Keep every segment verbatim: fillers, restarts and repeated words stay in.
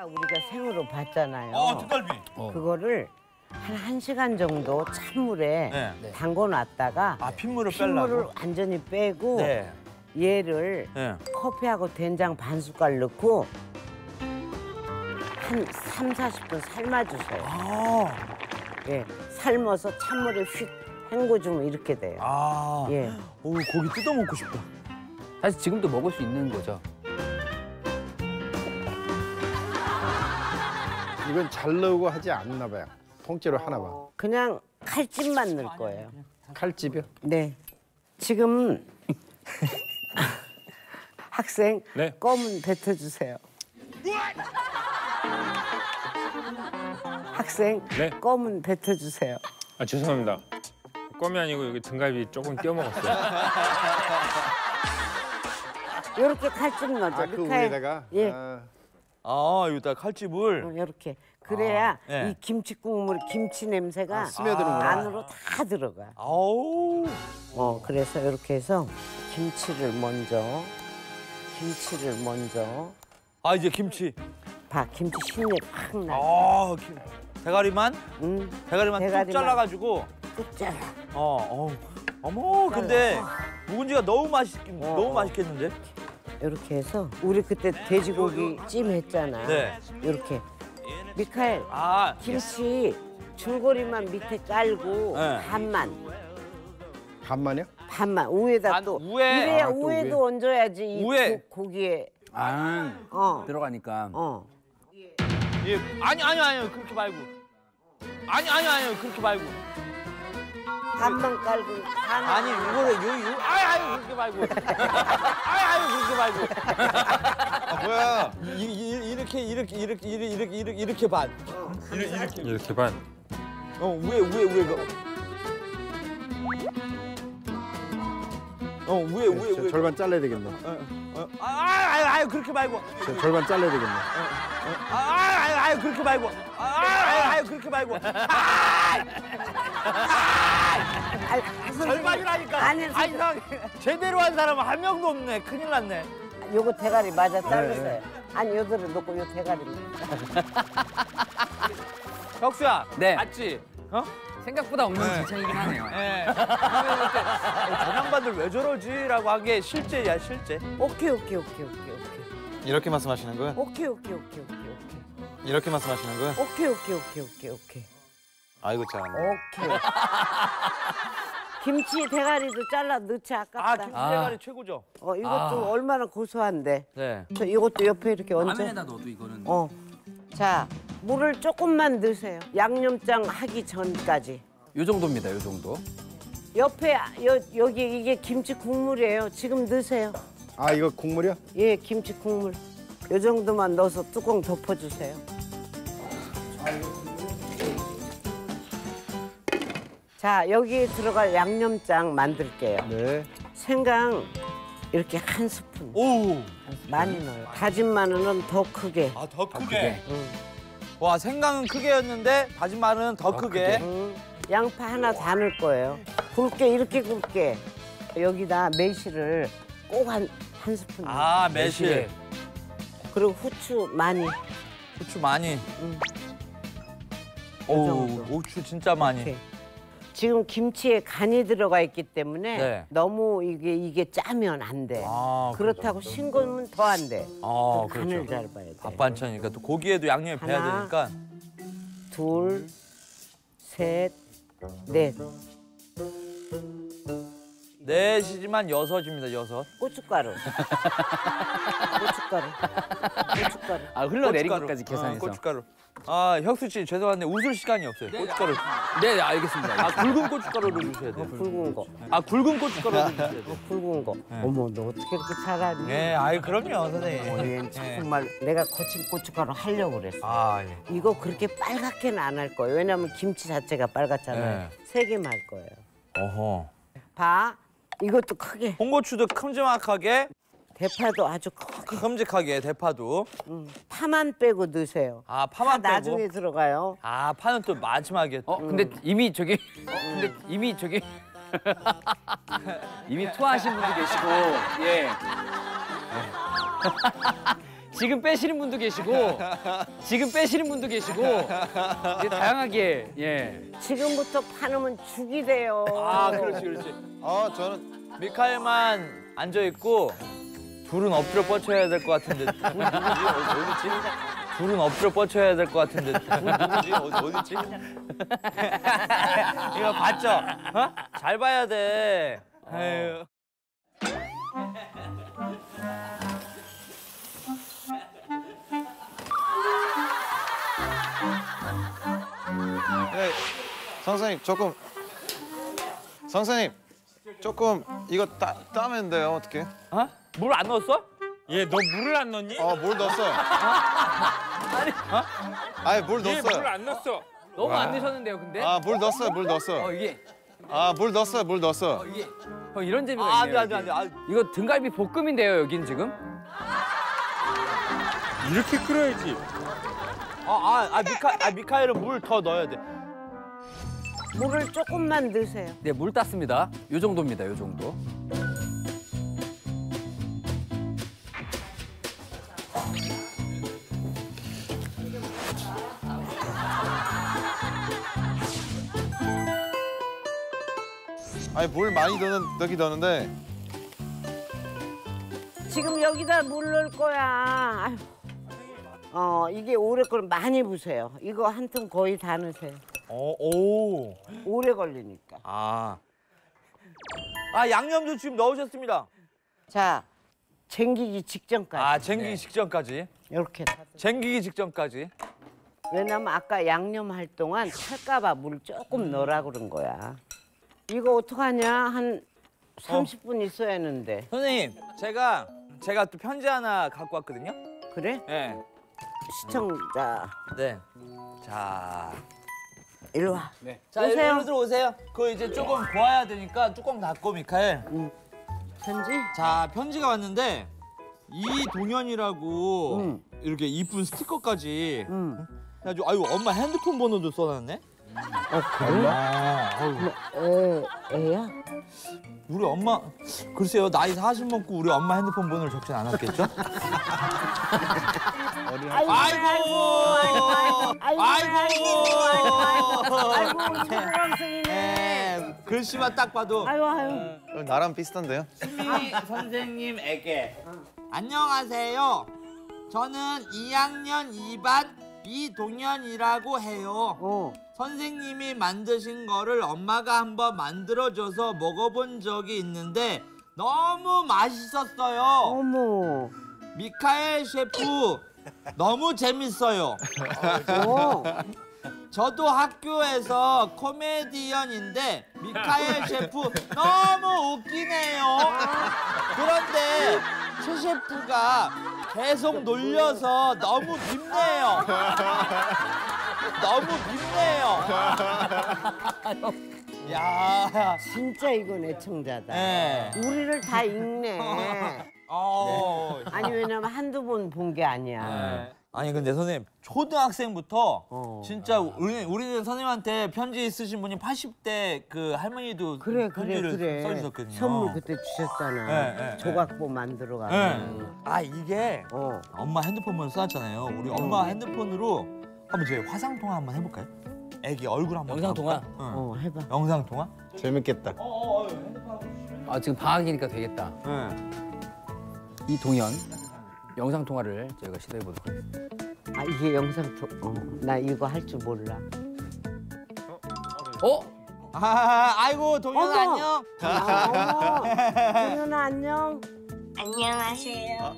우리가 생으로 봤잖아요. 어, 등갈비. 어. 그거를 한 1시간 정도 찬물에 네. 담궈 놨다가 아, 핏물을 핏물을 빼려고? 완전히 빼고 네. 얘를 네. 커피하고 된장 반 숟갈 넣고 한 삼, 사십 분 삶아주세요. 아. 예, 삶아서 찬물에 휙 헹궈주면 이렇게 돼요. 아. 예. 오, 고기 뜯어 먹고 싶다. 사실 지금도 먹을 수 있는 거죠. 이건 잘 넣고 하지 않나 봐요. 통째로 하나 봐. 그냥 칼집만 넣을 거예요. 칼집이요? 네. 지금 학생 네. 껌은 뱉어주세요. 학생 네. 껌은 뱉어주세요. 아 죄송합니다. 껌이 아니고 여기 등갈비 조금 띄워 먹었어요. 이렇게 칼집 넣어줘. 아, 그 위에다가? 예. 아. 아, 여기다 칼집을. 이렇게. 그래야 아, 네. 이 김치 국물, 김치 냄새가 아, 스며드는구나. 안으로 다 들어가. 아우. 어, 그래서 이렇게 해서 김치를 먼저, 김치를 먼저. 아, 이제 김치. 봐, 김치 신내 확 나. 아, 김... 대가리만? 응. 대가리만 뚝 대가리만. 잘라가지고. 뚝 잘라. 어, 어. 어머, 근데 묵은지가 너무 맛있, 너무 맛있겠는데? 이렇게 해서 우리 그때 돼지고기 찜 했잖아. 네. 이렇게. 미카엘, 아, 김치 줄거리만 밑에 깔고 네. 반만, 반만이요? 반만 우에다 반, 또 우에. 이래야 아, 또 우에도 우에. 얹어야지 이 우에. 고, 고기에. 아, 어, 들어가니까. 어. 예. 아니, 아니, 아니, 그렇게 말고. 아니, 아니, 아니, 그렇게 말고. 반만 깔고 반. 아니, 이거를, 요, 요, 아이, 아이, 그렇게 말고. 아이, 아이, 그렇게 말고. 아, 뭐야? 이, 이, 이렇게, 이렇게, 이렇게, 이렇게, 이렇게, 이렇게, 이렇게 반. 이렇게, 이렇게. 이렇게 반. 어, 위에, 위에, 위에. 그. 어, 위에, 위에, 저, 위에. 절반 잘라야 되겠네. 어, 어. 아, 아이, 아이, 그렇게 말고. 저, 절반 잘라야 되겠네. 아, 아이, 아이, 그렇게 말고. 아, 아이, 아이, 그렇게 말고. 아! 절반이라니까. 아니, 아니, 나 제대로 한 사람은 한 명도 없네. 큰일 났네. 요거 대가리 맞아 자르세요. 아니 요들을 놓고 요 대가리. 혁수야. 네. 맞지? 어? 생각보다 없는 네. 지창이긴 하네요. 예. 저 양반들 왜 저러지라고 한 게 실제야, 실제. 오케이 오케이 오케이 오케이 오케이. 이렇게 말씀하시는 거예요? 오케이 오케이 오케이 오케이 오케이. 이렇게 말씀하시는 거예요? 오케이 오케이 오케이 오케이 오케이. 아이고 잘한다. 오케이. 김치 대가리도 잘라 넣지 아, 아깝다. 김치 대가리 최고죠. 어 이것도 아. 얼마나 고소한데. 네. 저 이것도 옆에 이렇게 얹어. 라면에다 넣어도 이거는. 어. 자 물을 조금만 넣으세요. 양념장 하기 전까지. 요 정도입니다. 요 정도. 옆에 여, 여기 이게 김치 국물이에요. 지금 넣으세요. 아, 이거 국물이요? 예, 김치 국물. 요 정도만 넣어서 뚜껑 덮어주세요. 자, 여기에 들어갈 양념장 만들게요. 네. 생강 이렇게 한 스푼. 오. 많이 넣어요. 다진 마늘은 더 크게. 아, 더 크게. 응. 와, 생강은 크게였는데 다진 마늘은 더, 더 크게. 크게. 응. 양파 하나 다 넣을 거예요. 굵게 이렇게 굵게. 여기다 매실을 꼭 한 한 스푼. 넣어요. 아, 매실. 그리고 후추 많이. 후추 많이. 응. 오, 정도. 후추 진짜 많이. 이렇게. 지금 김치에 간이 들어가 있기 때문에 네. 너무 이게 이게 짜면 안 돼. 아, 그렇다고 싱거우면 더 안 돼. 아, 간을 그렇죠. 잘 봐야 돼. 밥 반찬이니까 또 고기에도 양념이 배야 하나. 되니까. 둘, 셋, 넷. 넷이지만 여섯입니다, 여섯. 고춧가루. 고춧가루. 고춧가루. 아, 흘러내린 고춧가루. 것까지 계산해서. 어, 고춧가루. 아, 혁수 씨 죄송한데 웃을 시간이 없어요. 고춧가루. 네, 알겠습니다. 아, 굵은 고춧가루를 주셔야 돼요. 굵은 거. 아, 굵은 고춧가루를 주셔야 돼요. 굵은 거. 어머, 너 어떻게 이렇게 잘하니? 네, 아이 그럼요, 선생님. 얘는 네. 정말 내가 거친 고춧가루 하려고 그랬어. 아, 예. 이거 그렇게 빨갛게는 안 할 거예요. 왜냐면 김치 자체가 빨갛잖아요. 네. 세 개만 할 거예요. 어허. 봐. 이것도 크게. 홍고추도 큼지막하게, 대파도 아주 크게. 큼직하게 대파도. 음, 파만 빼고 넣으세요. 아, 파 파만 빼고. 나중에 들어가요. 아, 파는 또 마지막에. 어, 근데 이미 저기 어, 근데 이미 저기 이미 투하하신 분도 계시고. 예. 지금 빼시는 분도 계시고 지금 빼시는 분도 계시고 이제 다양하게 예. 지금부터 파놓으면 죽이 돼요. 아, 그렇지, 그렇지. 어, 저는 미카엘만 앉아 있고 둘은 엎드려 뻗쳐야 될 것 같은데 둘 누구지? 어디, 어디지? 둘은 엎드려 뻗쳐야 될 것 같은데 둘 누구지? 어디, 어디지? 이거 봤죠? 어? 잘 봐야 돼. 아유. 네, 선생님 조금 선생님 조금 이거 따, 따면 돼요 어떻게? 어? 물 안 넣었어? 얘 너 물을 안 넣니? 어, 물 넣었어요. 아니, 어? 아니 물 얘 물을 넣었어요. 안 넣었어. 너무 안 드셨는데요, 근데? 아, 물 넣었어요, 물 어 넣었어. 이게 아, 물 넣었어요, 물 넣었어. 어 이게 어, 이런 재미가 아, 안 있네요. 돼, 안 돼, 안 돼. 여기. 아, 이거 등갈비 볶음인데요, 여긴 지금? 이렇게 끓여야지. 아, 아, 아, 미카, 아, 미카엘은 물 더 넣어야 돼. 물을 조금만 넣으세요. 네, 물 땄습니다. 요 정도입니다, 요 정도. 아니 물 많이 넣는 넣기 넣는데 지금 여기다 물 넣을 거야. 아휴. 어, 이게 오래 걸 많이 부세요. 이거 한 통 거의 다 넣으세요. 어, 오. 오래 걸리니까. 아. 아, 양념도 지금 넣으셨습니다. 자, 쟁기기 직전까지. 아, 쟁기기 직전까지. 이렇게. 쟁기기 직전까지. 왜냐면 아까 양념할 동안 탈까봐 물 조금 넣으라 그런 거야. 이거 어떡하냐? 한 삼십 분 있어야 하는데. 선생님, 제가 제가 또 편지 하나 갖고 왔거든요. 그래? 네. 시청자, 네. 자. 이리 와. 네. 자, 오세요. 일로 들어오세요. 그거 이제 조금 보아야 되니까 뚜껑 닫고, 미카엘. 편지? 자, 편지가 왔는데 이동현이라고 응. 이렇게 이쁜 스티커까지 응. 해가지고 아유 엄마 핸드폰 번호도 써놨네. 어, 그래? 애, 애야? 우리 엄마 글쎄요 나이 사십 먹고 우리 엄마 핸드폰 번호를 적진 않았겠죠? 아이고, 아이고 아이고, 아이고 아이고, 우리 초등학생이네. 네, 글씨만 딱 봐도 아유, 아유. 나랑 비슷한데요? 신미 선생님에게 안녕하세요. 저는 이 학년 이 반 이동현이라고 해요. 어. 선생님이 만드신 거를 엄마가 한번 만들어줘서 먹어본 적이 있는데 너무 맛있었어요. 어머. 미카엘 셰프 너무 재밌어요. 어. 저도 학교에서 코미디언인데 미카엘 셰프 너무 웃기네요. 그런데 최 셰프가 계속 놀려서 너무 밉네요. 너무 밉네요. 야, 진짜 이건 애청자다. 네. 우리를 다 읽네. 어. 아니, 왜냐면 한두 번 본 게 아니야. 네. 아니 근데 선생님 초등학생부터 어. 진짜 우리 우리는 선생님한테 편지 쓰신 분이 팔십 대 그 할머니도 그래, 그 그래, 편지를 그래. 써주셨거든요. 선물 그때 주셨잖아. 네, 네, 조각보 만들어 가고. 네. 아 이게 어. 엄마 핸드폰만 써놨잖아요. 우리 엄마 핸드폰으로 한번 저희 화상 통화 한번 해볼까요? 애기 얼굴 한번 영상 통화? 봐볼까요? 응. 어, 해봐. 영상 통화? 재밌겠다. 아, 지금 방학이니까 되겠다. 응. 이동현 영상 통화를 저희가 시도해 보도록 하겠습니다. 아, 이게 영상 통 어, 나 이거 할 줄 몰라. 어? 아, 아이고 동현 어머! 안녕. 아, 어머. 동현아, 안녕. 안녕하세요.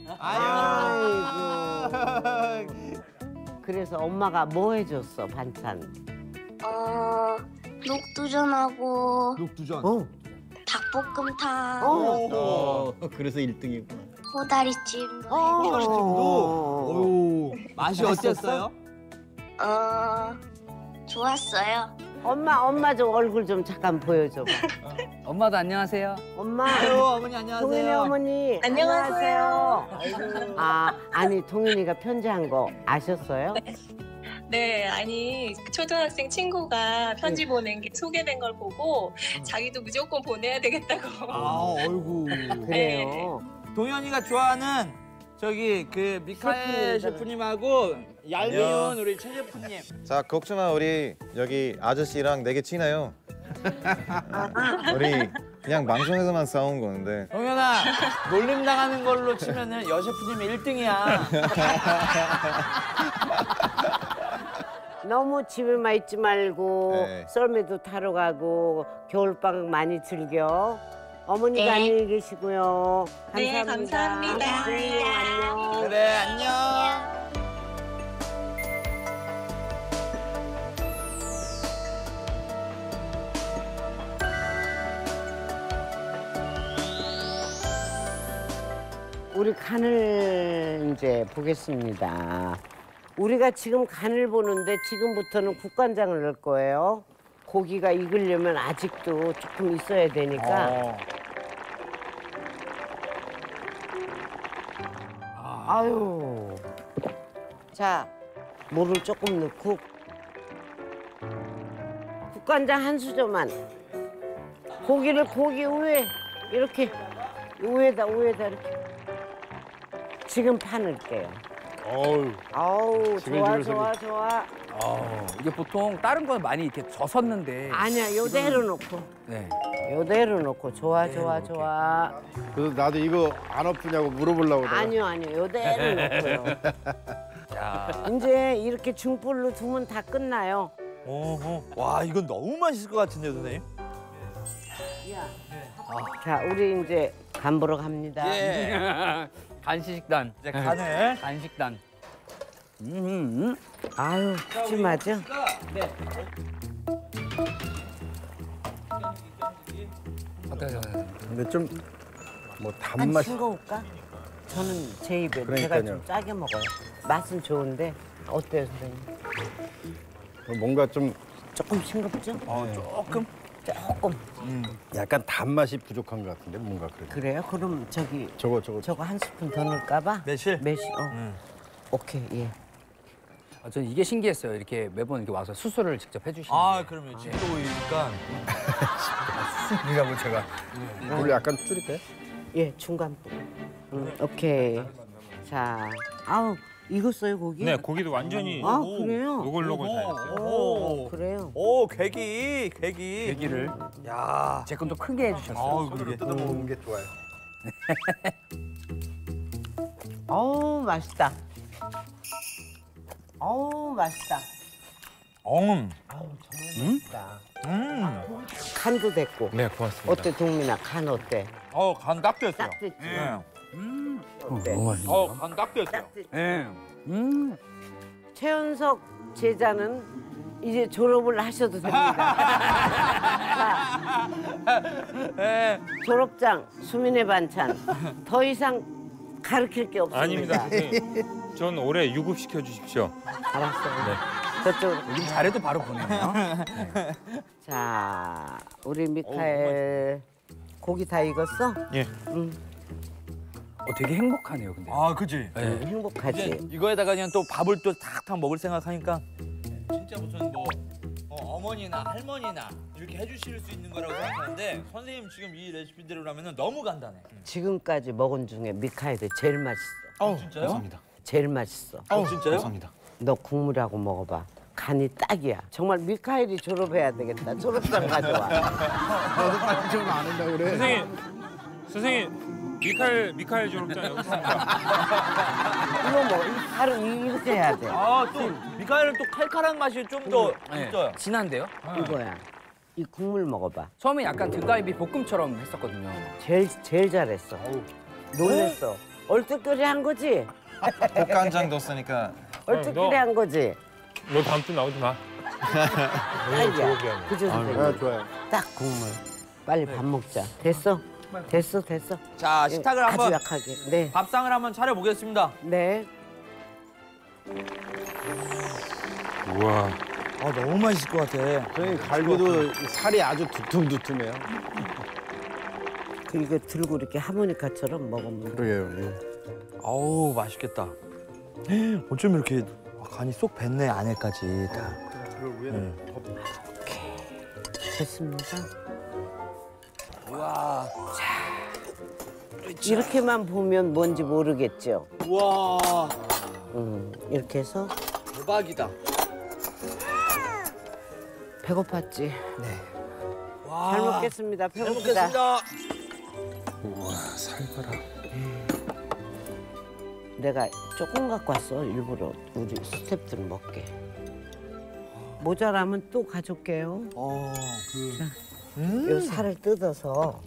아이고. 그래서 엄마가 뭐 해줬어, 반찬? 어, 녹두전하고 녹두전. 어. 닭볶음탕, 어. 그래서 일 등이구나. 코다리찜도 어. 도 오. 맛이 맛있었어? 어땠어요? 어, 좋았어요. 엄마, 엄마 좀 얼굴 좀 잠깐 보여줘봐. 엄마도 안녕하세요. 엄마. 아유 어머니 동현이 안녕하세요. 어머니. 안녕하세요. 안녕하세요. 아, 아니 동현이가 편지한 거 아셨어요? 네, 아니 초등학생 친구가 편지 보낸 게 소개된 걸 보고 자기도 무조건 보내야 되겠다고. 아 어이구. 그래요. 동현이가 좋아하는 저기 그 미카엘 셰프님하고 얄미운 우리 최 셰프님. 자, 걱정마. 우리 여기 아저씨랑 되게 친해요. 우리 그냥 방송에서만 싸운 건데. 동현아, 놀림 당하는 걸로 치면은 여 셰프님이 일 등이야. 너무 집에만 있지 말고 네. 썰매도 타러 가고 겨울방학 많이 즐겨. 어머니가 네. 안녕히 계시고요. 네, 감사합니다. 감사합니다. 네, 안녕. 그래, 안녕. 우리 간을 이제 보겠습니다. 우리가 지금 간을 보는데 지금부터는 국간장을 넣을 거예요. 고기가 익으려면 아직도 조금 있어야 되니까. 어. 아유. 자, 물을 조금 넣고 국간장 한 수저만. 고기를 고기 위에 이렇게 위에다 위에다 이렇게. 지금 파 넣을게요. 어우, 아우 좋아 지글지글 좋아 좋아. 어, 이게 보통 다른 건 많이 이렇게 젖었는데. 아니야 요대로 놓고 네. 요대로 놓고 좋아 좋아 이렇게. 좋아. 그래서 나도 이거 안 아프냐고 물어보려고 그러다가 아니요 아니요 요대로 놓고요. 야. 이제 이렇게 중불로 두면 다 끝나요. 어허. 와, 이건 너무 맛있을 것 같은데요, 선생님? 자 우리 이제 간 보러 갑니다. 예. 간식단. 이제 간을. 간식단. 음, 음. 아유 푸짐하죠. 네. 어때요? 근데 좀 뭐 한 단맛이 싱거울까? 저는 제 입에 제가 그러니까요. 좀 짜게 먹어요. 맛은 좋은데 어때요 선생님? 뭔가 좀 조금 싱겁죠? 어, 조금. 조금. 약간 단맛이 부족한 것 같은데 뭔가 그래. 그래요? 그럼 저기 저거 저거 저거 한 스푼 더 넣을까봐? 매실? 매실. 어. 음. 오케이 예. 아, 저는 이게 신기했어요. 이렇게 매번 이렇게 와서 수술을 직접 해주시는. 아, 그러면 진도이니까. 이라고 제가. 물 약간 줄일까요? 예 중간 부. 음, 오케이. 자, 아우 익었어요 고기? 네, 고기도 완전히 아 그래요? 노골노골 다 했어요. 오, 그래요. 오, 괴기, 괴기. 얘기를 야. 제 건 또 크게 해주셨어요. 아우, 그러게. 뜯어먹는 게 좋아요. 어우 맛있다. 어우 맛있다. 음. 아우 정말 맛있다. 음. 간도 됐고. 네, 고맙습니다. 어때 동민아 간 어때? 어, 간 딱 됐어요. 딱 됐지. 예. 어때? 너무 맛있어. 어, 간 딱 됐어요. 딱 됐지. 예. 음. 최연석 제자는 이제 졸업을 하셔도 됩니다. 자, 예. 졸업장, 수민의 반찬 더 이상 가르칠 게 없습니다. 아닙니다, 선생님. 전 올해 유급 시켜 주십시오. 알았어요. 네. 저쪽으로. 요즘 잘해도 바로 보내요. 자, 우리 미카엘 고기 다 익었어? 예. 응, 어, 되게 행복하네요, 근데. 아, 그지. 네. 행복하지. 이제 이거에다가 그냥 또 밥을 또 탁탁 먹을 생각하니까 진짜 무슨 뭐 어, 어머니나 할머니나 이렇게 해주실 수 있는 거라고 생각하는데 선생님 지금 이 레시피대로라면 너무 간단해. 지금까지 먹은 중에 미카엘이 제일 맛있어. 어, 진짜요? 감사합니다. 제일 맛있어. 어, 진짜요? 감사합니다. 너 국물하고 먹어봐. 간이 딱이야. 정말 미카엘이 졸업해야 되겠다. 졸업장 가져와. 너도 빨리 좀 안 한다 그래. 선생님, 선생님, 미카엘 미카엘 졸업장 여기 있습니다. 이거 뭐 바로 이렇게 해야 돼. 아, 또 미카엘은 또 칼칼한 맛이 좀 더 네. 있어요. 진한데요? 이거야. 이 국물 먹어봐. 처음에 약간 등갈비 볶음처럼 했었거든요. 제일 제일 잘했어. 놀랬어. 얼뜻거리 한 거지? 국간장 넣었으니까 얼뜻거리 너- 한 거지? 너 다음 주 나오지 마. 딱이야. 그죠 아, 선생님? 좋아요. 딱 국물. 빨리 밥 먹자. 됐어? 됐어 됐어. 자, 식탁을 아주 한번 약하게. 네. 밥상을 한번 차려 보겠습니다. 네. 우와. 아, 너무 맛있을 것 같아. 저희 갈비도 살이 아주 두툼두툼해요. 그 이거 들고 이렇게 하모니카처럼 먹으면 돼. 그러게요. 예. 아우, 맛있겠다. 어쩜 이렇게 간이 쏙 뱄네 안에까지 다. 됐습니다. 와. 이렇게만 보면 뭔지 모르겠죠. 와 음, 이렇게 해서 대박이다. 배고팠지. 네. 잘 먹겠습니다. 잘 배고프다. 먹겠습니다. 우와 살벌하. 내가 조금 갖고 왔어. 일부러 우리 스태프들 먹게. 모자라면 또 가져올게요. 어, 그... 요 살을 뜯어서.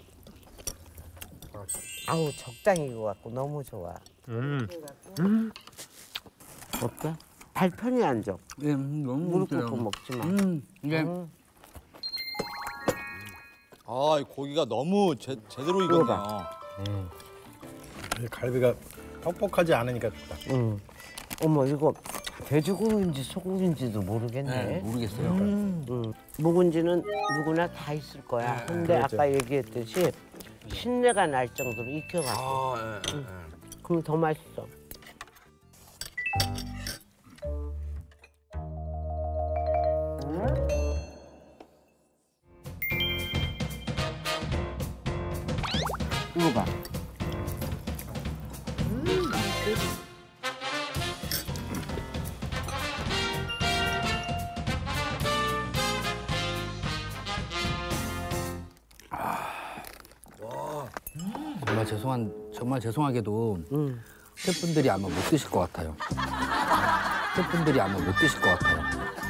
아우 적당히 익어 갖고 너무 좋아. 음. 어때? 발 편히 앉아. 예, 너무 무릎 꿇고 먹지 마. 음, 이게 음. 아, 이 고기가 너무 제, 제대로 익었네요. 이 갈비가 퍽퍽하지 않으니까 좋다. 응. 어머 이거 돼지고기인지 소고기인지도 모르겠네. 네, 모르겠어요. 음. 응. 묵은지는 누구나 다 있을 거야. 근데 그렇죠. 아까 얘기했듯이 신내가 날 정도로 익혀가지고. 아, 예, 예. 그럼 더 맛있어. 이거 봐. 정말 죄송한 정말 죄송하게도 응. 스태프분들이 아마 못 드실 것 같아요. 스태프분들이 아마 못 드실 것 같아요.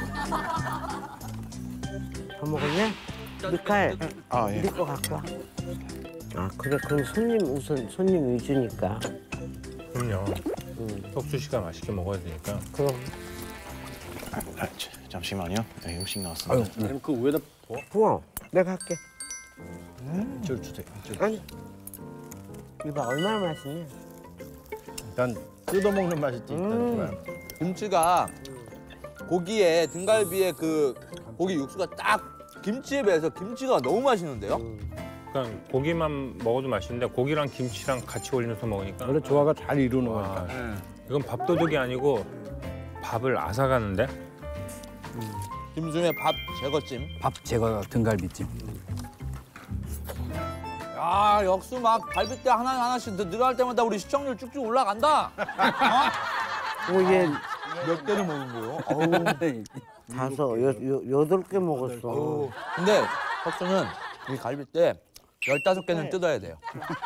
더 먹을래? 미칼, 아 예. 네 거 갖고 와. 아 그래 그럼 손님 우선 손님 위주니까. 그럼요. 응. 혁수 씨가 맛있게 먹어야 되니까. 그럼 아, 자, 잠시만요. 네, 음식 나왔습니다. 그럼 그 위에다 부어. 내가 할게. 이쪽 주세요. 이쪽. 아니. 이봐 얼마나 맛있니? 일단 뜯어 먹는 맛이 있지. 일단 음. 좋아요. 김치가 고기에 등갈비에 그 고기 육수가 딱 김치에 비해서 김치가 너무 맛있는데요? 그러니까 고기만 먹어도 맛있는데 고기랑 김치랑 같이 올려서 먹으니까. 원래 조화가 잘 이루는 와, 거니까. 이건 밥도둑이 아니고 밥을 앗아가는데. 김수미 밥 제거찜. 밥 제거 등갈비찜. 야, 역수 막 갈비뼈 하나 하나씩 더 늘어날 때마다 우리 시청률 쭉쭉 올라간다. 오얘 몇 개를 먹은 거요? 다섯 여, 여, 여덟 개 먹었어. 근데 혁수는 이 갈비뼈 열다섯 개는 뜯어야 돼요.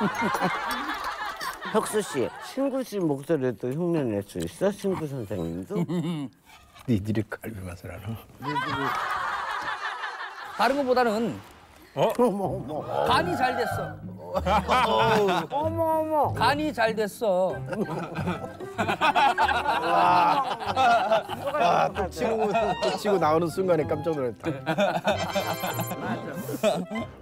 혁수 씨, 신구 씨 목소리도 흉내 낼 수 있어? 신구 선생님도? 니들이 갈비 맛을 알아. 다른 것보다는 어머 어머 간이 잘 됐어. 어머 어머. 간이 잘 됐어. 아, 또 치고 또 치고 나오는 순간에 깜짝 놀랐다.